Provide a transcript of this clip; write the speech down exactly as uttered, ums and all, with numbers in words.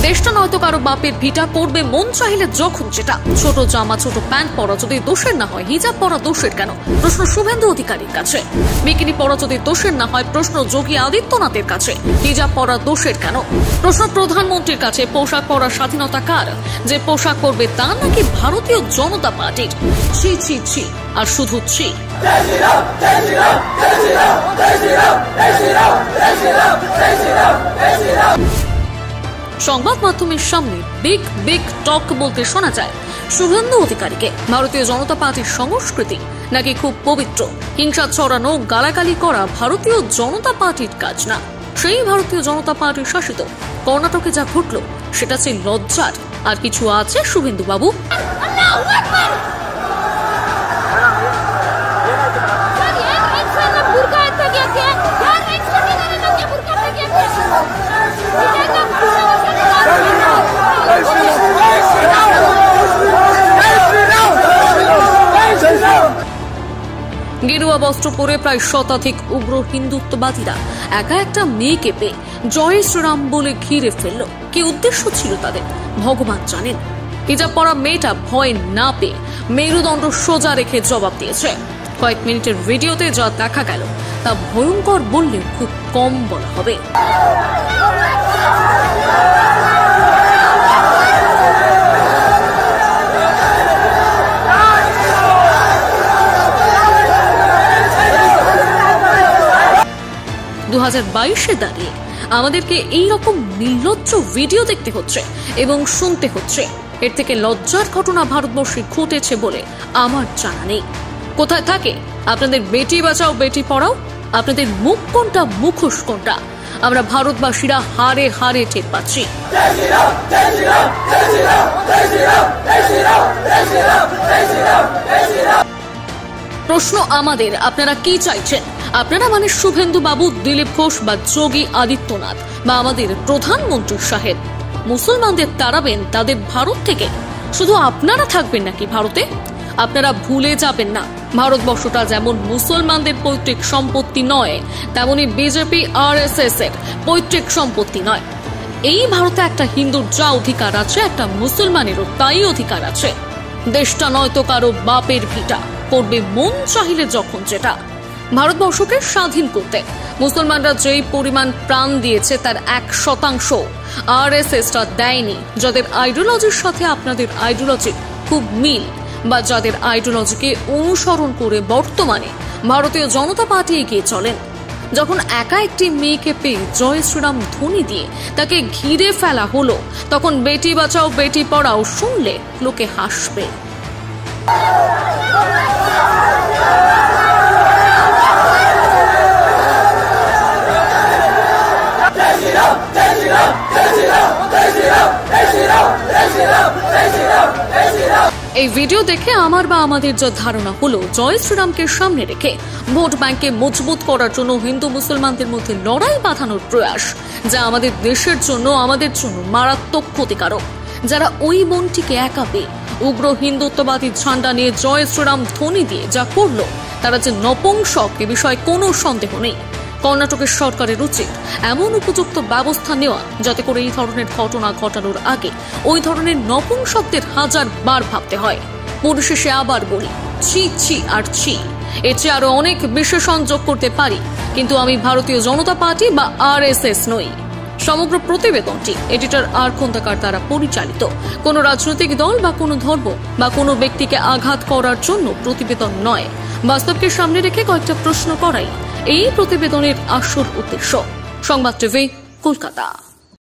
দেশটা নয়তো কারো বাপের ভিটা, করবে মন চাইলে যখন যেটা। ছোট জামা ছোট প্যান্ট পরা যদি দোষের না হয়, হিজাব পরা দোষের কেন? প্রশ্ন শুভেন্দু অধিকারীর কাছে। বিকিনি পরা যদি দোষের না হয়, প্রশ্ন যোগী আদিত্যনাথের কাছে, হিজাব পরা দোষের কেন? প্রশ্ন প্রধানমন্ত্রীর কাছে, পোশাক পরার স্বাধীনতা কার? যে পোশাক পরবে তা নাকি ভারতীয় জনতা পার্টির? ছি ছি ছি আর শুধু ছি। সংবাদ মাধ্যমের সামনে বিগ বিগ টক বলতে শোনা যায় শুভেন্দু অধিকারীকে। ভারতীয় জনতা পার্টির সংস্কৃতি নাকি খুব পবিত্র, হিংসা ছড়ানো গালাগালি করা ভারতীয় জনতা পার্টির কাজ না। সেই ভারতীয় জনতা পার্টির শাসিত কর্ণাটকে যা ঘটল সেটা ছিল লজ্জার। আর কিছু আছে শুভেন্দু বাবু? গেরুয়া বস্ত্র পরে প্রায় শতাধিক উগ্র হিন্দুত্ববাদীরা একা একটা মেয়েকে পেয়ে জয় শ্রীরাম বলে ঘিরে ফেলল। কি উদ্দেশ্য ছিল তাদের ভগবান জানেন। হিজাব পরা মেয়েটা ভয় না পেয়ে মেরুদণ্ড সোজা রেখে জবাব দিয়েছে। কয়েক মিনিটের ভিডিওতে যা দেখা গেল তা ভয়ঙ্কর বললে খুব কম বলা হবে। দু হাজার বাইশে দাঁড়িয়ে আমাদেরকে এইরকম নির্লজ্জ ভিডিও দেখতে হচ্ছে এবং শুনতে হচ্ছে। এর থেকে লজ্জার ঘটনা ভারতবর্ষে ঘটেছে বলে আমার জানা নেই। কোথায় থাকে আপনাদের বেটি বাঁচাও বেটি পড়াও? আপনাদের মুখ কোনটা, মুখোশ কোনটা? আমরা ভারতবাসীরা হারে হারে টের পাচ্ছি। প্রশ্ন আমাদের, আপনারা কি চাইছেন? আপনারা মানে শুভেন্দু বাবু, দিলীপ ঘোষ বা যোগী আদিত্যনাথ বা আমাদের প্রধানমন্ত্রী সাহেব মুসলমানদের তাড়াবেন তাদের ভারত থেকে? শুধু আপনারা থাকবেন নাকি ভারতে? আপনারা ভুলে যাবেন না, ভারতবর্ষটা যেমন মুসলমানদের পৈতৃক সম্পত্তি নয়, তেমনি বিজেপি আর এস এস এর পৈতৃক সম্পত্তি নয়। এই ভারতে একটা হিন্দুর যা অধিকার আছে, একটা মুসলমানেরও তাই অধিকার আছে। দেশটা নয়তো কারো বাপের ভিটা, করবে মন চাইলে যখন যেটা। ভারতবর্ষকে স্বাধীন করতে মুসলমানরা যেই পরিমাণ প্রাণ দিয়েছে তার এক শতাংশ আর এস এসটা দেয়নি। যাদের আইডিওলজির সাথে আপনাদের আইডিওলজি খুব মিল বা যাদের আইডিওলজিকে অনুসরণ করে বর্তমানে ভারতীয় জনতা পার্টি এগিয়ে চলেন, যখন একা একটি মেয়েকে পেয়ে জয় শ্রীরাম ধ্বনি দিয়ে তাকে ঘিরে ফেলা হলো, তখন বেটি বাঁচাও বেটি পড়াও শুনলে লোকে হাসবে। এই ভিডিও দেখে আমার বা আমাদের যা ধারণা হলো, জয় শ্রীরামকে সামনে রেখে ভোট ব্যাংকে মজবুত করার জন্য হিন্দু মুসলমানদের মধ্যে লড়াই বাঁধানোর প্রয়াস, যা আমাদের দেশের জন্য আমাদের জন্য মারাত্মক ক্ষতিকারক। যারা ওই মনটিকে একা পেয়ে উগ্র হিন্দুত্ববাদী ঝান্ডা নিয়ে জয় শ্রীরাম ধ্বনি দিয়ে যা করলো, তারা যে নপুংসক এ বিষয়ে কোনো সন্দেহ নেই। কর্ণাটকের সরকারের উচিত এমন উপযুক্ত ব্যবস্থা নেওয়া যাতে করে এই ধরনের ঘটনা ঘটানোর আগে ওই ধরনের নপুংসকদের হাজার বার ভাবতে হয়। পরিশেষে আবার বলি, ছি ছি আর ছি। এর চেয়ে আরো অনেক বিশেষণ যোগ করতে পারি, কিন্তু আমি ভারতীয় জনতা পার্টি বা আর এস এস নই। সমগ্র প্রতিবেদনটি এডিটর আর খন্দকার দ্বারা পরিচালিত। কোন রাজনৈতিক দল বা কোনো ধর্ম বা কোনো ব্যক্তিকে আঘাত করার জন্য প্রতিবেদন নয়। বাস্তবকে সামনে রেখে কয়েকটা প্রশ্ন করাই এই প্রতিবেদনের আসল উদ্দেশ্য। সংবাদ টিভি, কলকাতা।